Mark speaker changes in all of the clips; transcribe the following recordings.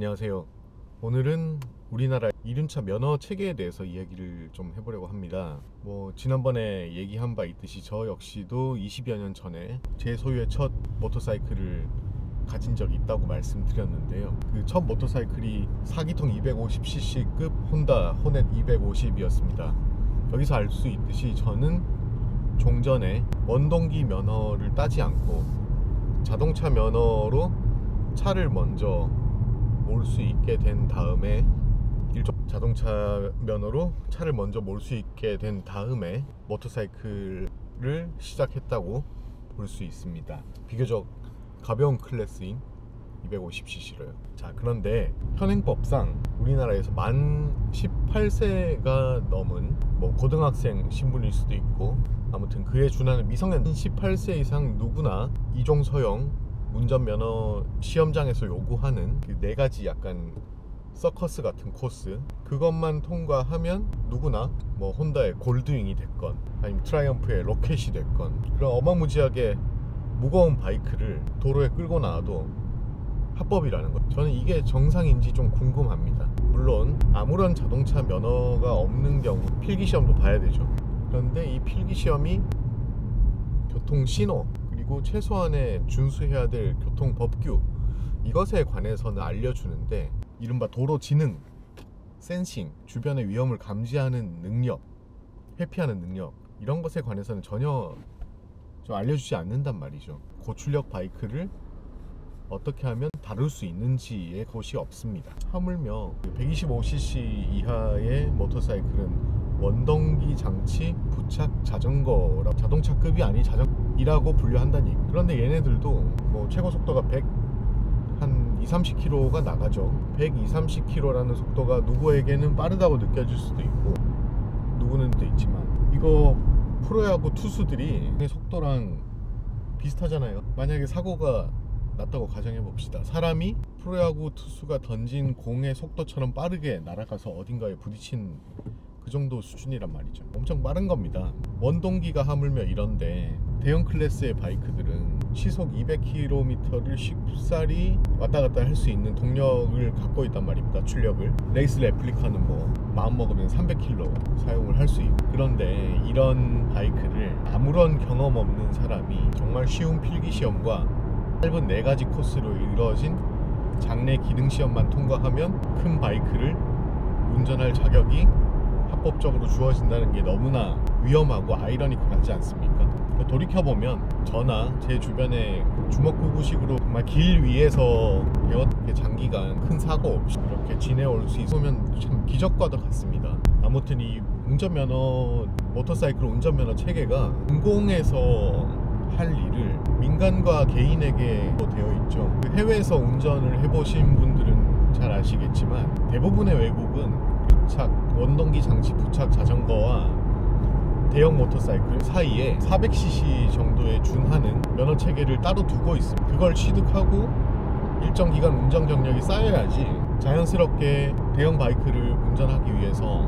Speaker 1: 안녕하세요. 오늘은 우리나라 이륜차 면허 체계에 대해서 이야기를 좀 해보려고 합니다. 지난번에 얘기한 바 있듯이 저 역시도 20여 년 전에 제 소유의 첫 모터사이클을 가진 적이 있다고 말씀드렸는데요. 그 첫 모터사이클이 4기통 250cc급 혼다 호넷 250이었습니다. 여기서 알 수 있듯이 저는 종전에 원동기 면허를 따지 않고 자동차 면허로 차를 먼저 몰 수 있게 된 다음에 자동차 면허로 차를 먼저 몰 수 있게 된 다음에 모터사이클을 시작했다고 볼 수 있습니다. 비교적 가벼운 클래스인 250cc로요. 자, 그런데 현행법상 우리나라에서 만 18세가 넘은 고등학생 신분일 수도 있고 아무튼 그에 준하는 미성년 18세 이상 누구나 이종 서영 운전면허 시험장에서 요구하는 그 4가지 약간 서커스 같은 코스, 그것만 통과하면 누구나 혼다의 골드윙이 됐건 아니면 트라이엄프의 로켓이 됐건 그런 어마무지하게 무거운 바이크를 도로에 끌고 나와도 합법이라는 것. 저는 이게 정상인지 좀 궁금합니다. 물론 아무런 자동차 면허가 없는 경우 필기시험도 봐야 되죠. 그런데 이 필기시험이 교통신호 그리고 최소한의 준수해야 될 교통법규, 이것에 관해서는 알려주는데 이른바 도로지능, 센싱, 주변의 위험을 감지하는 능력, 회피하는 능력, 이런 것에 관해서는 전혀 좀 알려주지 않는단 말이죠. 고출력 바이크를 어떻게 하면 다룰 수 있는지의 것이 없습니다. 하물며 125cc 이하의 모터사이클은 원동기 장치 부착 자전거라고, 자동차급이 아닌 자전거이라고 분류한다는 얘기. 그런데 얘네들도 최고 속도가 130km가 나가죠. 130km라는 속도가 누구에게는 빠르다고 느껴질 수도 있고 누구는 또 있지만, 이거 프로야구 투수들이 속도랑 비슷하잖아요. 만약에 사고가 났다고 가정해 봅시다. 사람이 프로야구 투수가 던진 공의 속도처럼 빠르게 날아가서 어딘가에 부딪힌 그 정도 수준이란 말이죠. 엄청 빠른 겁니다. 원동기가 하물며 이런데 대형 클래스의 바이크들은 시속 200km를 쉽사리 왔다 갔다 할 수 있는 동력을 갖고 있단 말입니다. 출력을. 레이스 레플리카는 마음먹으면 300km 사용을 할 수 있고. 그런데 이런 바이크를 아무런 경험 없는 사람이 정말 쉬운 필기시험과 짧은 4가지 코스로 이루어진 장내 기능시험만 통과하면 큰 바이크를 운전할 자격이 합법적으로 주어진다는 게 너무나 위험하고 아이러니컬하지 않습니까? 돌이켜보면 저나 제 주변에 주먹구구식으로 정말 길 위에서 장기간 큰 사고 없이 이렇게 지내올 수 있으면 참 기적과도 같습니다. 아무튼 이 운전면허, 모터사이클 운전면허 체계가 공공에서 할 일을 민간과 개인에게 되어 있죠. 해외에서 운전을 해보신 분들은 잘 아시겠지만 대부분의 외국은 원동기 장치 부착 자전거와 대형 모터사이클 사이에 400cc 정도에 준하는 면허 체계를 따로 두고 있습니다. 그걸 취득하고 일정 기간 운전 경력이 쌓여야지 자연스럽게 대형 바이크를 운전하기 위해서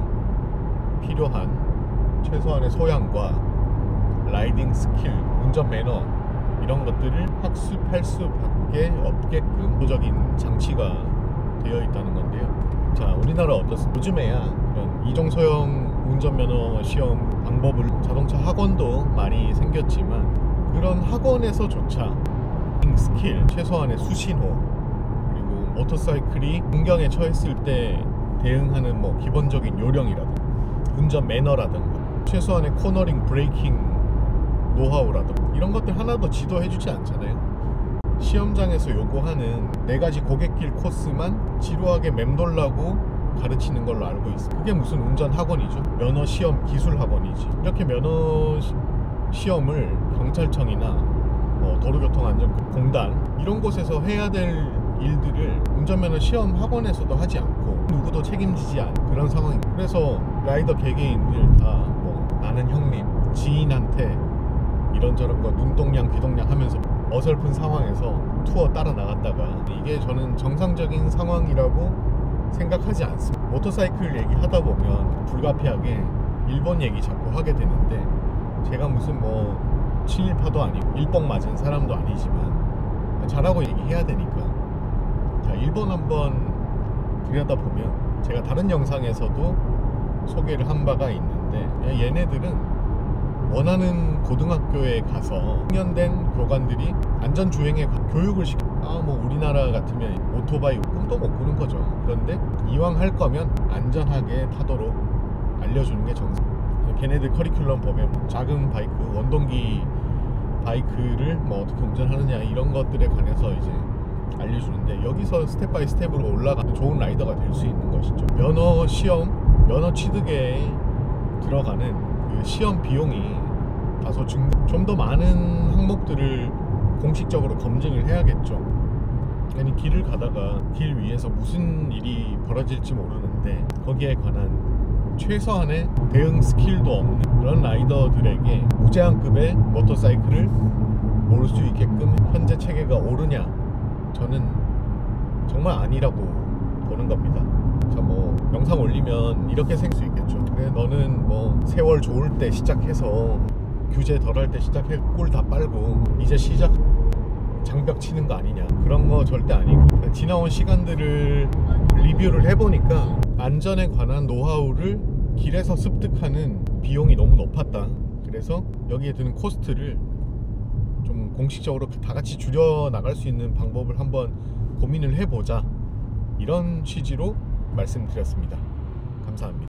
Speaker 1: 필요한 최소한의 소양과 라이딩 스킬, 운전 매너, 이런 것들을 학습할 수밖에 없게끔 기본적인 장치가 되어 있다는 건데요. 자, 우리나라 어떻습니까? 요즘에야 그런 이종소형 운전면허 시험 방법을, 자동차 학원도 많이 생겼지만 그런 학원에서조차 스킬, 최소한의 수신호, 그리고 모터사이클이 공경에 처했을 때 대응하는 기본적인 요령이라든가 운전 매너라든가 최소한의 코너링, 브레이킹 노하우라든가 이런 것들 하나도 지도해주지 않잖아요. 시험장에서 요구하는 4가지 고갯길 코스만 지루하게 맴돌라고 가르치는 걸로 알고 있어요. 그게 무슨 운전 학원이죠? 면허 시험 기술 학원이지. 이렇게 면허 시험을 경찰청이나 도로교통안전공단 이런 곳에서 해야 될 일들을 운전면허 시험 학원에서도 하지 않고 누구도 책임지지 않은 그런 상황입니다. 그래서 라이더 개개인들 다 나는 형님, 지인한테 이런저런 거 눈동냥 귀동냥 하면서 어설픈 상황에서 투어 따라 나갔다가, 이게 저는 정상적인 상황이라고 생각하지 않습니다. 모터사이클 얘기 하다 보면 불가피하게 일본 얘기 자꾸 하게 되는데, 제가 무슨 친일파도 아니고 일뽕 맞은 사람도 아니지만 잘하고 얘기해야 되니까. 자, 일본 한번 그러다 보면 제가 다른 영상에서도 소개를 한 바가 있는데 얘네들은 원하는 고등학교에 가서 숙련된 교관들이 안전주행에 교육을 뭐 우리나라 같으면 오토바이 꿈도 못 꾸는 거죠. 그런데 이왕 할 거면 안전하게 타도록 알려주는 게 정상. 걔네들 커리큘럼 보면 작은 바이크, 원동기 바이크를 뭐 어떻게 운전하느냐 이런 것들에 관해서 이제 알려주는데, 여기서 스텝 바이 스텝으로 올라가는 좋은 라이더가 될 수 있는 것이죠. 면허 시험, 면허 취득에 들어가는 그 시험 비용이 다소 좀 더 많은 항목들을 공식적으로 검증을 해야겠죠. 아니 길을 가다가 길 위에서 무슨 일이 벌어질지 모르는데 거기에 관한 최소한의 대응 스킬도 없는 그런 라이더들에게 무제한급의 모터사이클을 몰 수 있게끔 현재 체계가 옳으냐? 저는 정말 아니라고 보는 겁니다. 자, 뭐 영상 올리면 이렇게 생길 수 있겠죠. 그래, 너는 뭐 세월 좋을 때 시작해서 규제 덜할 때 시작해 꿀 다 빨고 이제 시작 장벽 치는 거 아니냐, 그런 거 절대 아니고, 지나온 시간들을 리뷰를 해보니까 안전에 관한 노하우를 길에서 습득하는 비용이 너무 높았다. 그래서 여기에 드는 코스트를 좀 공식적으로 다 같이 줄여 나갈 수 있는 방법을 한번 고민을 해보자, 이런 취지로 말씀드렸습니다. 감사합니다.